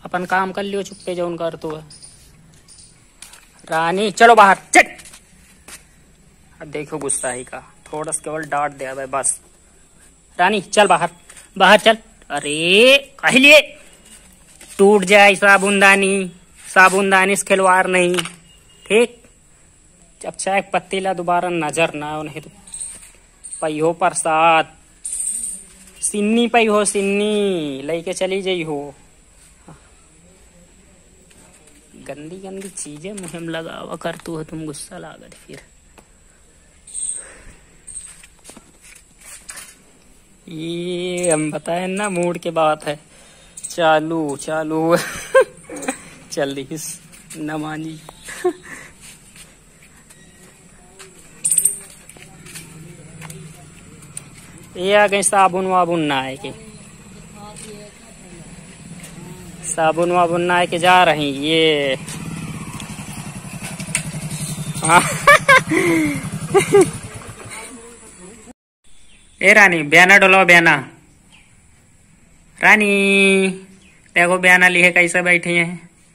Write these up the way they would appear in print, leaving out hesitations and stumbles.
अपन काम कर लियो, चुप्पे जो कर तो है। रानी चलो बाहर चल। अब देखो गुस्सा ही का, थोड़ा सा केवल डांट दिया भाई बस। रानी चल बाहर, बाहर चल। अरे कह लिए टूट जाए साबुनदानी, साबुनदानी से खिलवाड़ नहीं, ठीक। जब चाय पत्तीला दोबारा नजर ना उन्हें तो पहियो प्रसाद सिन्नी पई हो, सिन्नी लेके चली जाइ हो। गंदी गंदी चीजें मुहिम लगावा कर तू है, तुम गुस्सा लागत फिर। ये हम बताए ना मूड के बात है। चालू चालू चल दिस न मानी। ये आ गई साबुन वाबुन ना आए के, साबुन वाबुन ना आए के जा रही ये। हाँ ए रानी बयाना डोलो बयाना। रानी देखो बयाना लिए कैसे बैठी है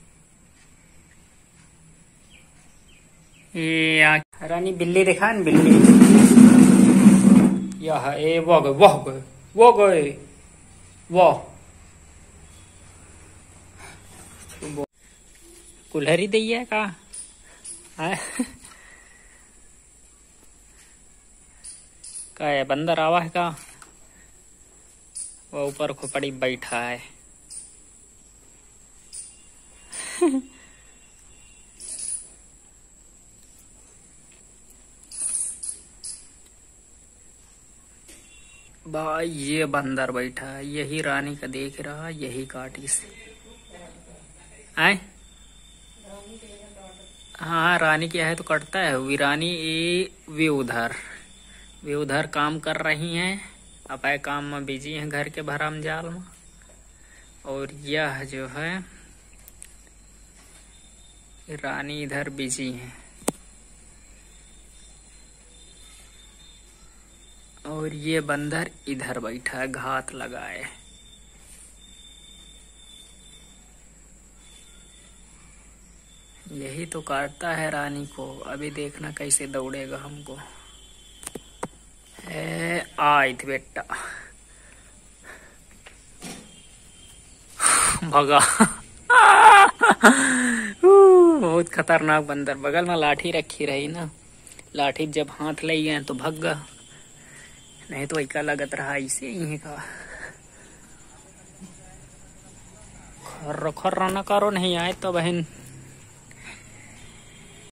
ये। रानी बिल्ली दिखा न, बिल्ली यह ए वो गए वो गए वो गए वो कुल्हरी दी है का का है, बंदर आवा है का। वो ऊपर खोपड़ी बैठा है। भाई ये बंदर बैठा है, यही रानी का देख रहा, यही काटी से आए। हाँ रानी क्या है तो कटता है, वी रानी वे उधर काम कर रही हैं, अपने काम में बिजी हैं घर के भरम जाल में। और यह जो है रानी इधर बिजी है, और ये बंदर इधर बैठा है घात लगाए। यही तो काटता है रानी को, अभी देखना कैसे दौड़ेगा हमको। आयत बेटा भगा। बहुत खतरनाक बंदर, बगल में लाठी रखी रही ना, लाठी जब हाथ ले गए तो भग गया, नहीं तो ऐका लगत रहा इसे ही का। खर्र खर्र न करो, नहीं आए तो बहन।